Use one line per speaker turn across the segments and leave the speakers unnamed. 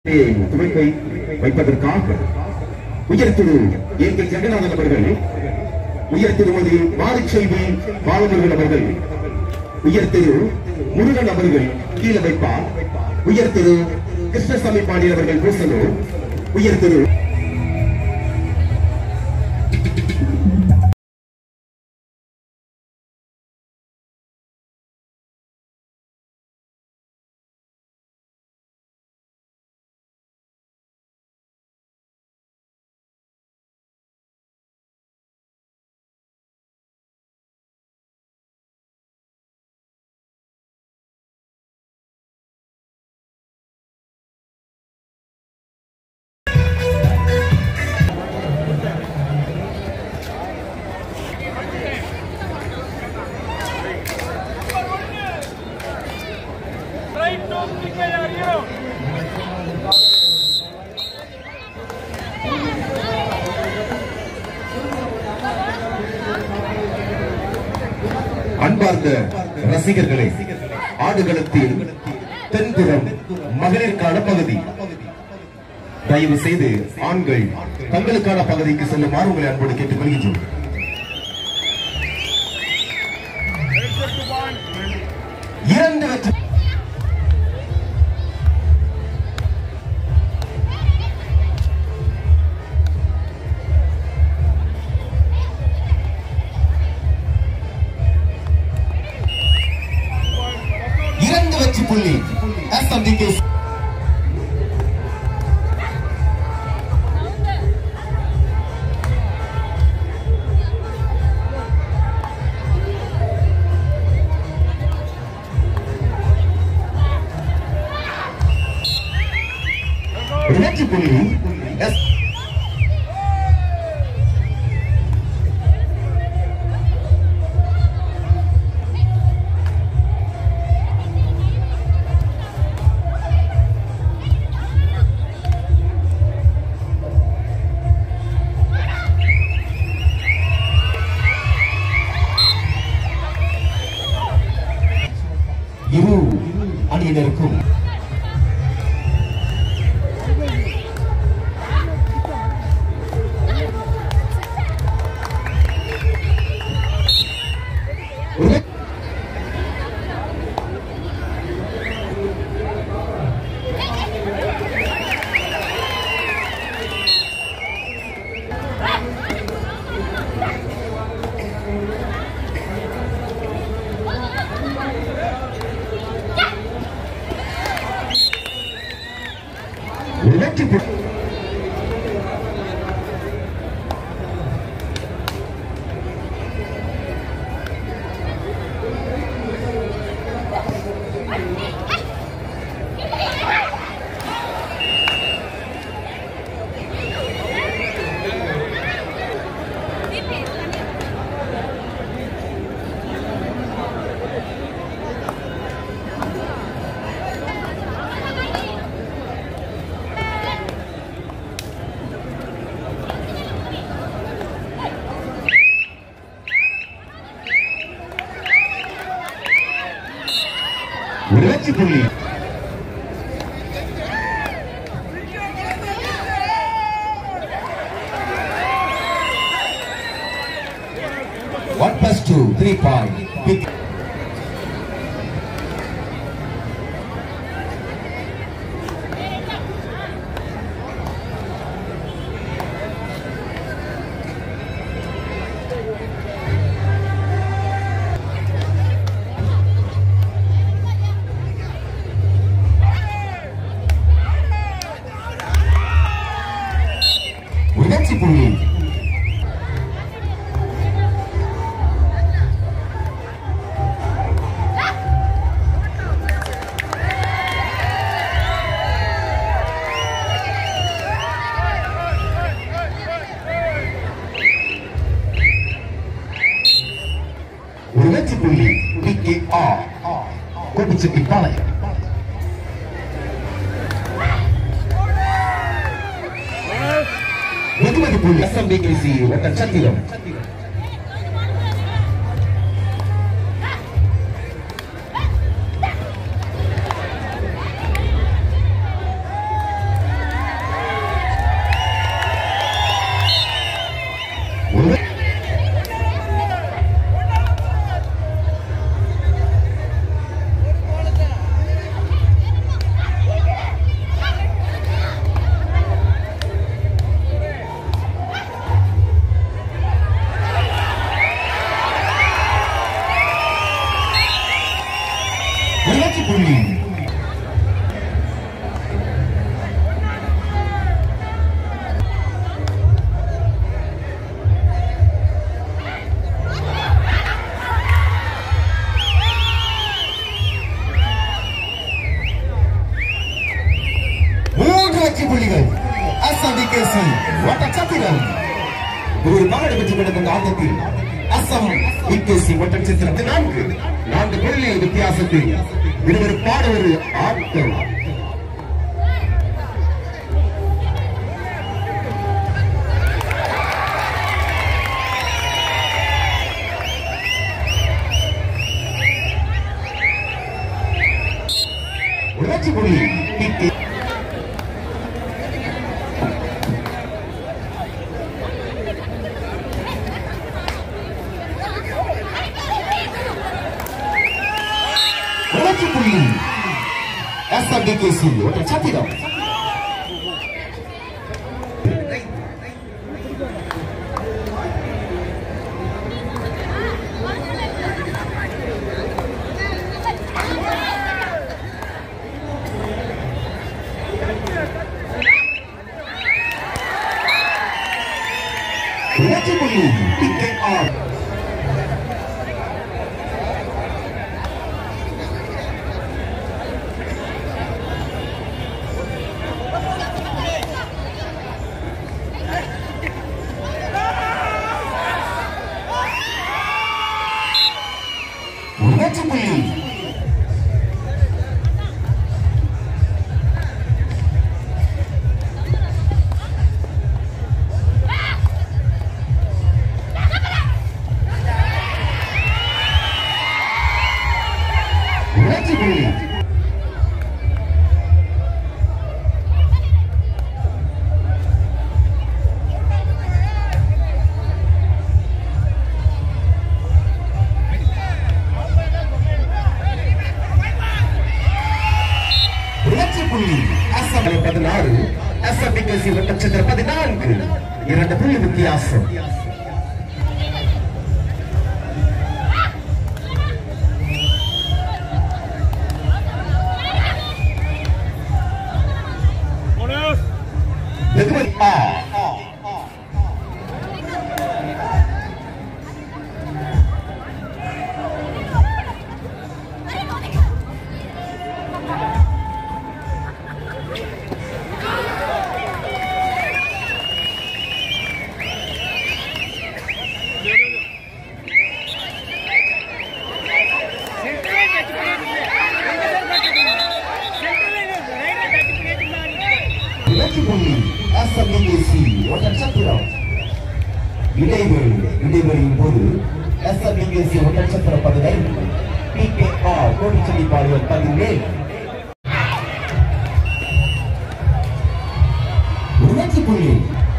துவைப்பை வைப்பதற்காக உயர் திரு ஏ.கே. ஜெகநாதன் அவர்கள், உயர் திருமதி மாரிச்செல்வி பாலமுருகன் அவர்கள், உயர் திரு முருகன் அவர்கள் கீழே வைப்பார். உயர் திரு கிருஷ்ணசாமி பாண்டியன் அவர்கள் பூசலூர், உயர் திரு அன்பார்ந்த ரசிகர்களே, ஆடுகளத்தில் தென்புறம் மகளிருக்கான பகுதி. தயவு செய்து ஆண்கள் தங்களுக்கான பகுதிக்கு செல்லுமாறு உங்களை அன்போடு கேட்டுக் கொள்கின்றோம். இரண்டு வெற்றி புள்ளி SMDK. வெற்றி புள்ளி இரு அணியினருக்கும் வெற்றி புள்ளி வெற்றி புள்ளி One plus two, 3 point. Big. வெற்றி புள்ளி வெற்றி புள்ளி PKR கோபிச்செட்டிப்பாளையம். வெகுமதி புள்ளி SMDKC ஒட்டச்சத்திரம். வெற்றி புள்ளிகள் எஸ்எம்டிகேசி ஒட்டச்சத்திரம். ஒரு நாடு வெற்றி பெற்ற ஆட்டத்தில் எஸ்எம்டிகேசி ஒட்டச்சத்திரம் 4 புள்ளி வித்தியாசத்தில் விறுவிறுப்பான ஒரு ஆட்டம். வெற்றி புள்ளி SMDKC ஒட்டச்சத்திரம். வெற்றி புள்ளி PKR. வெற்றி புள்ளி SMDKC ஒட்டச்சத்திரம் 14 2 புள்ளி வித்தியாசம். SMDKC ஒட்டச்சத்திரம் இடைவெளியின் போது SMDKC ஒட்டச்சத்திரம் 15 PKR கோடிச்செட்டிப்பாளையம் 17. வெற்றி புள்ளி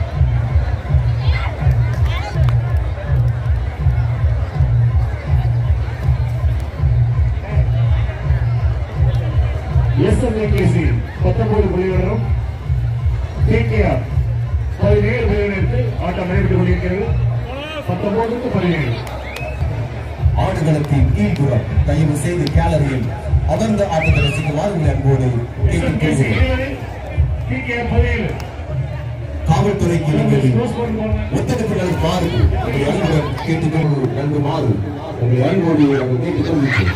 SMDKC 19 புள்ளிகளும் PKR 17 புள்ளிகளுக்கு ஆட்டம் நடைபெற்றுக் கொண்டிருக்கிறது. 19-17. ஆடுகளத்தின் கீழ்புறம் தயவு செய்து கேலரியில் அமர்ந்த ஆட்டத்தை ரசிக்குமாறு உங்கள் அன்போடு கேட்டுக்கொள்கிறேன். காவல்துறைக்கு ஒத்தகத்துடன் மாறும் உங்கள் அன்புடன் கேட்டுக்கொண்டு நன்கு மாறும் உங்கள் அன்போடு கேட்டுக்கொள்கிறேன்.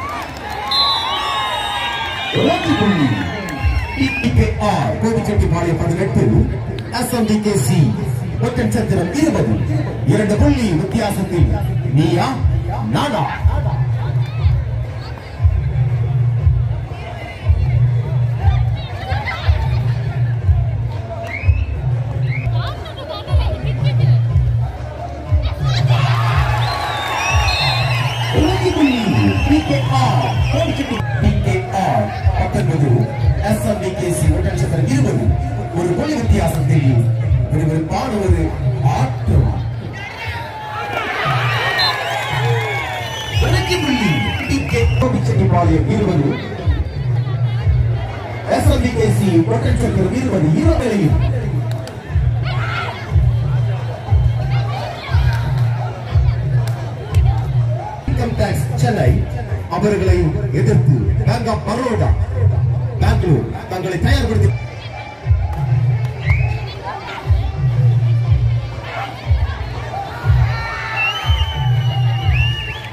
PKR கோடிச்செட்டிப்பாளையம் 18 SMDKC ஒட்டச்சத்திரம் 20 2 புள்ளி வித்தியாசத்தில் நீயா நானா. PKR 19 SMDKC ஒட்டச்சத்திரம் 20 ஒரு புள்ளி வித்தியாசத்தில் விறுவிறுப்பான ஒரு ஆட்டம். கோடிச்செட்டிப்பாளையம் 20 SMDKC ஒட்டச்சத்திரம் 20 இருவரையும் இன்கம் டாக்ஸ் சென்னை அவர்களை எதிர்த்து பேங்க் ஆஃப் பரோடா பெங்களூர் தங்களை தயார்படுத்தி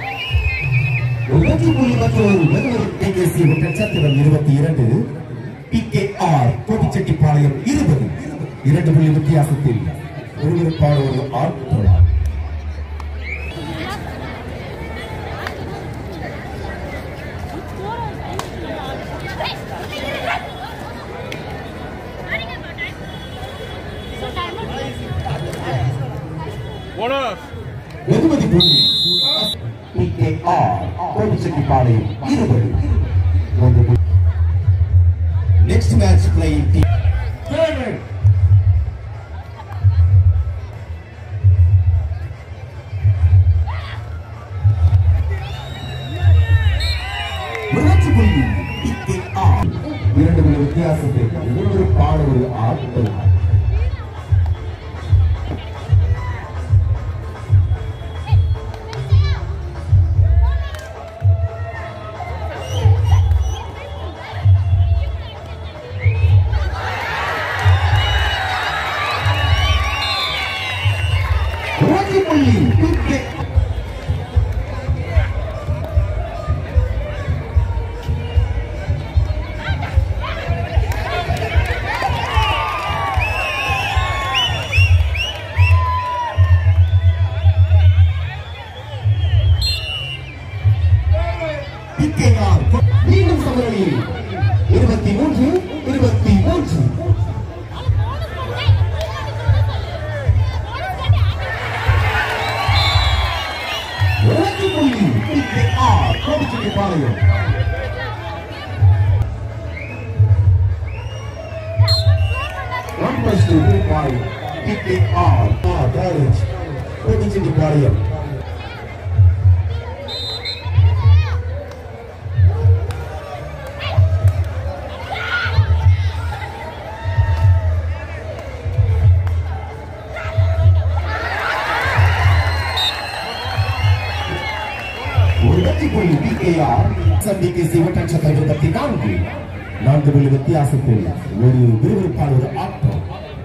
ஒட்டச்சத்திரம் 22 PKR கோபிச்செட்டிப்பாளையம் 20 2 புள்ளி வித்தியாசத்தில் ஒருவருக்கான ஒரு ஆட்டம். வெகுமதி புள்ளி PKR Gobichettipalayam 20. Next match playing team. இரண்டு வித்தியாசத்தை ஒரு பாடல் ஆட்டம். மீண்டும் சமநிலையில் 23-23. கோபிச்செட்டிப்பாளையம் கோபிச்செட்டிப்பாளையம் சந்திக்கு சிவட்டன் சட்டை 24 புள்ளி வித்தியாசத்தில் ஒரு விறுவிறுப்பான ஒரு ஆட்டம்.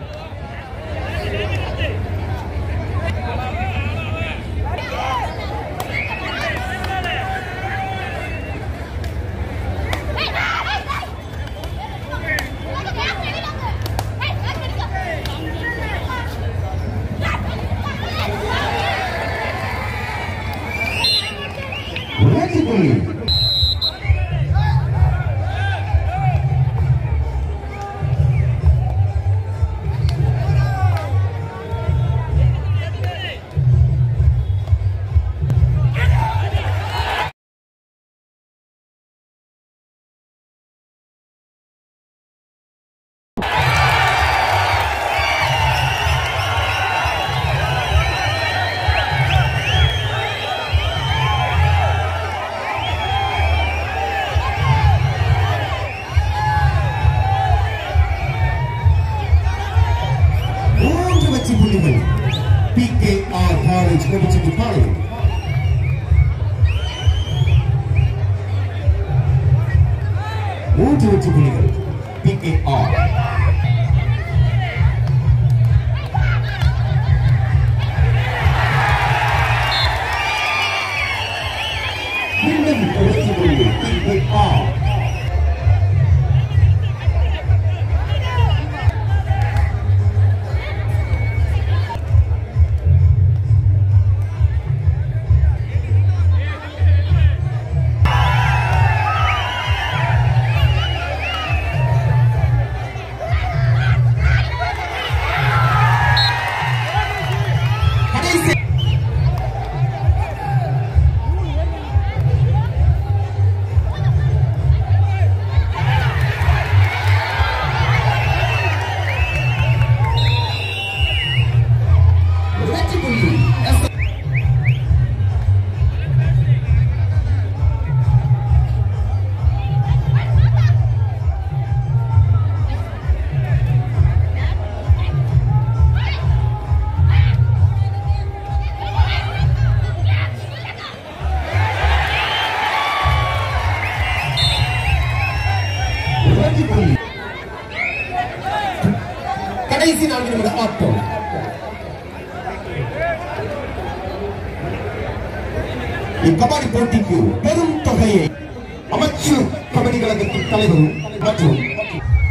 PKR College கோபிச்செட்டிப்பாளையம் 3 வெற்றி புள்ளிகள். PKR மீண்டும் வெற்றி புள்ளிகள். PKR கடைசி 4 நிமிட ஆட்டம். இக்கபடி போட்டிக்கு பெரும் தொகையை அமைச்சர் கபடி கழகத்தின் தலைவர் மற்றும்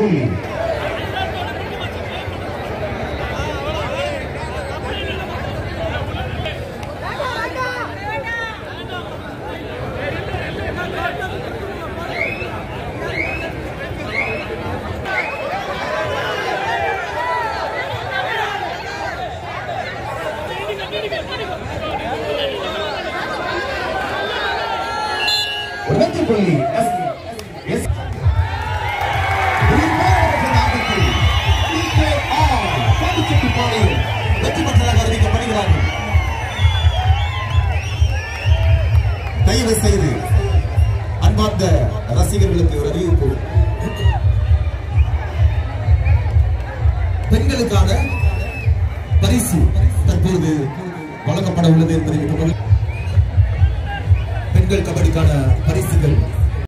புள்ளி. வெற்றி புள்ளி. வெற்றி பெற்றதாக அறிவிக்கப்படுகிறார்கள். தயவு செய்து அன்பார்ந்த ரசிகர்களுக்கு ஒரு அறிவிப்பு. பெண்களுக்கான பரிசு தற்போது வழங்கப்பட உள்ளது என்பதை பெண்கள் கபடிக்கான பரிசுகள்